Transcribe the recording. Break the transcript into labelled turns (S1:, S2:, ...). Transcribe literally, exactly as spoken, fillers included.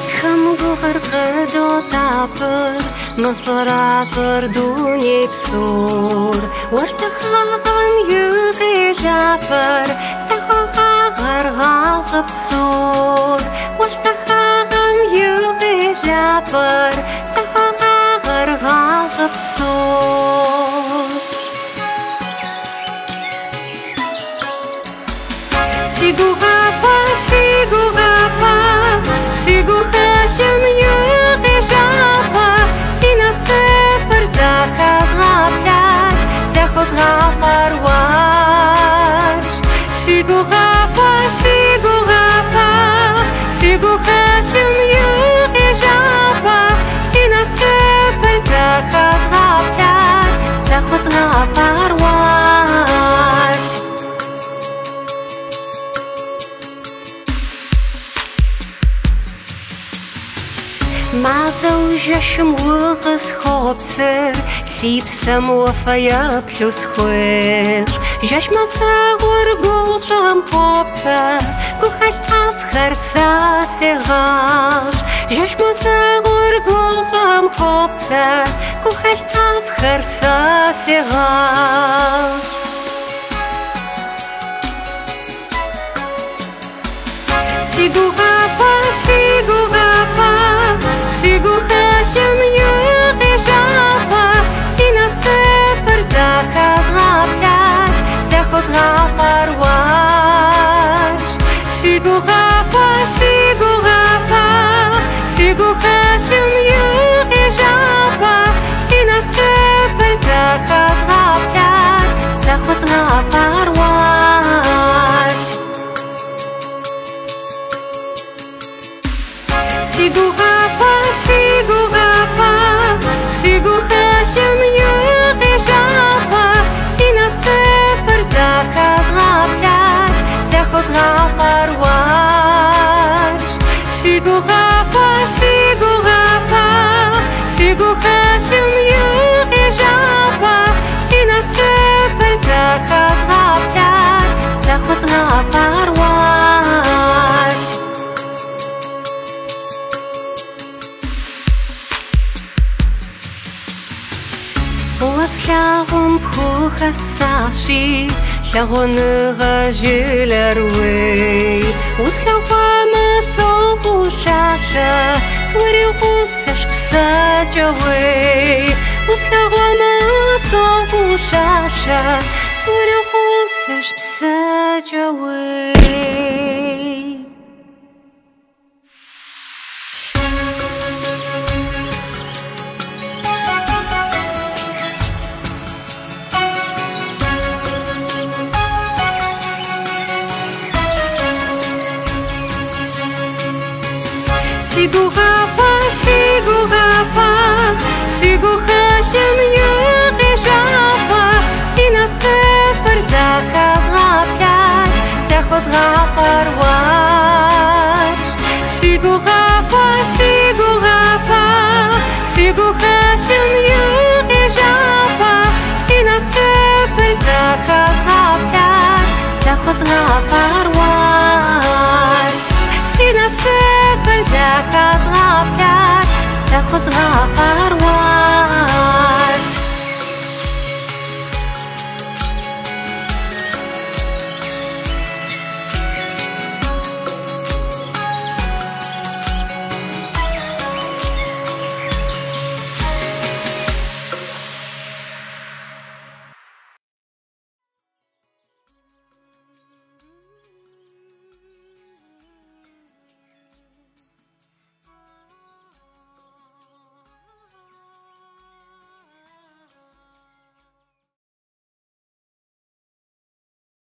S1: Maslarasır dunip sur Vartaxağın yüğü rapır Saxağağır ғасып sur Vartaxağın yüğü rapır Saxağağır ғасып sur Сигуғапа, сигуғапа Сигуғасым yüğü rapı Сигуғапа, сигуғапа, сигуғасым yüğü rapı Sinası bir zakazғапlar, zakazғапар var Маза ужашым уғыз хопсыр Сипсам уафая плюс хуэр Жаш маза ургул жам хопса Кухать авхарса сегаш Жаш маза ургул жам хопса Кухать авхарса сегаш Сигуғапа, сигуғапа Сигуғасым yüğü rapı Sinası bir zakazғапlar Zakazғапар var Сигуғапа, сигуғапа Сигуғасым yüğü rapı Sinası bir zakazғапlar Zakazғапар var Сигуғапа, сигуғапа Сигуғасым yüğü rapı Sinası bir zakazғапlar Zakazғапар var Сигуғапа, сигуғапа Сигуғасым yüğü rapı Sinası bir zakazғапlar Zakazғапар var Слягом пхухасаши Слягоныға желер уэй Услягвамы соғу шаша Суарил қусаш пса жауэй Услягвамы соғу шаша Суарил қусаш пса жауэй Сигуғапа, сигуғапа Сигуғасым yüğü rapı Sinası bir zakazғапlar Zakazғапар var Сигуғапа, сигуғапа Сигуғасым yüğü rapı Sinası bir zakazғапlar Zakazғапар var Sinası bir zakazғапlar Zakazғапар